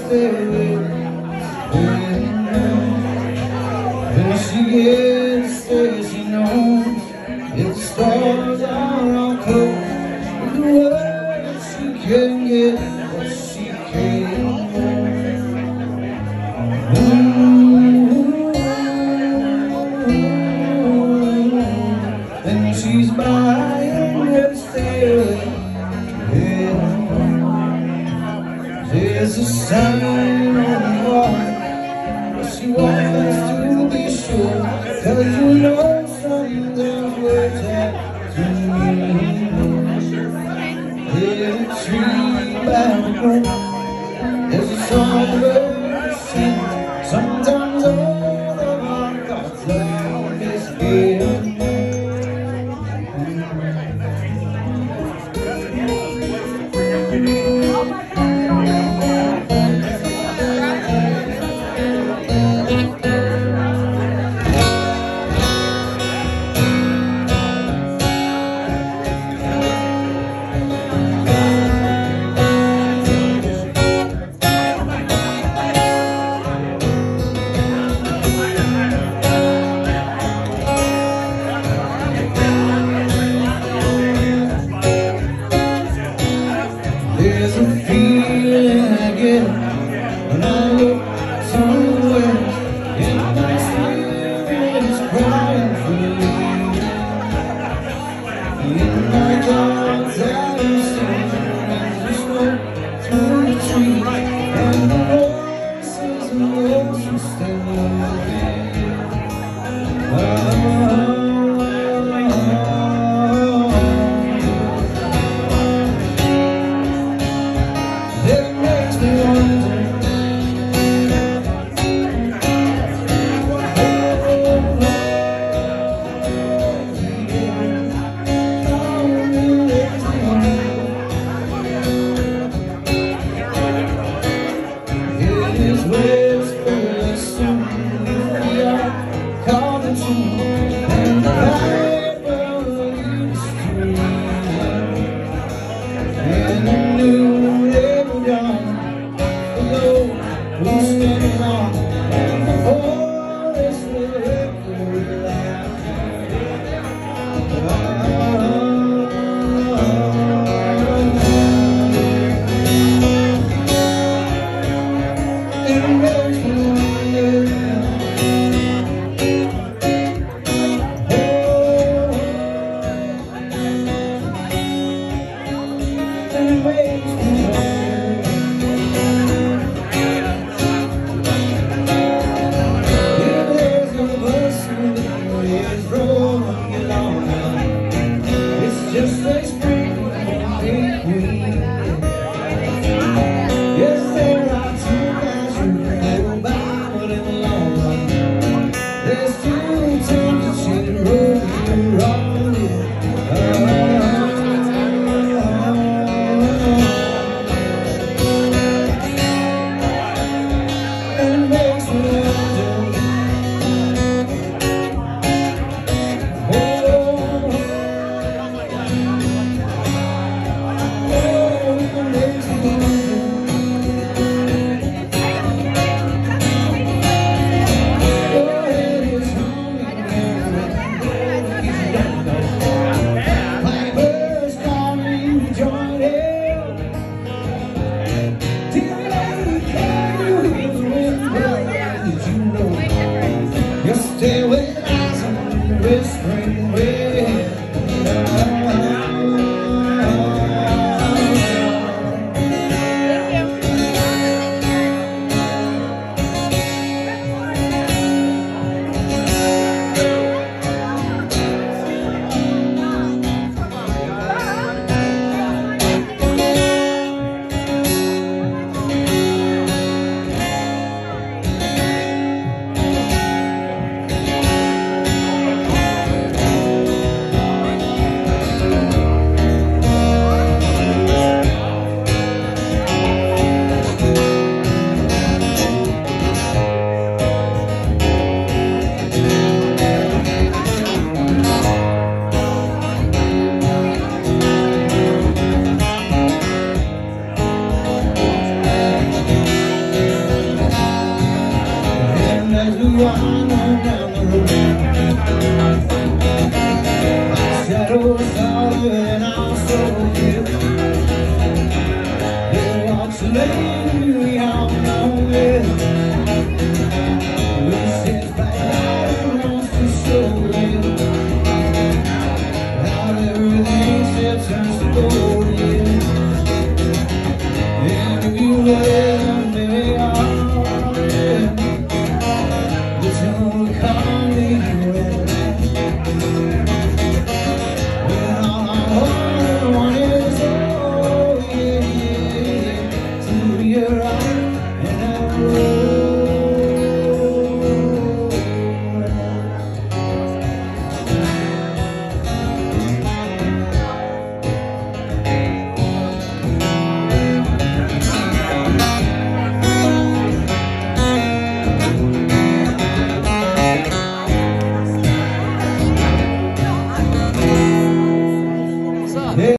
stay with when she gets there, she knows if the stars are all close, with the words she can get what she can. And she's buying her stairway. There's a sign on the wall, but she wants to be sure, 'cause you know some of those words have to mean. There's a tree by the brook, there's a songbird sing. Sometimes all of our thoughts are misgiven. There's a feeling I get when I look somewhere, and my spirit is crying for you. In my thoughts I see the smoke through the tree, and the voices of ocean still moving. It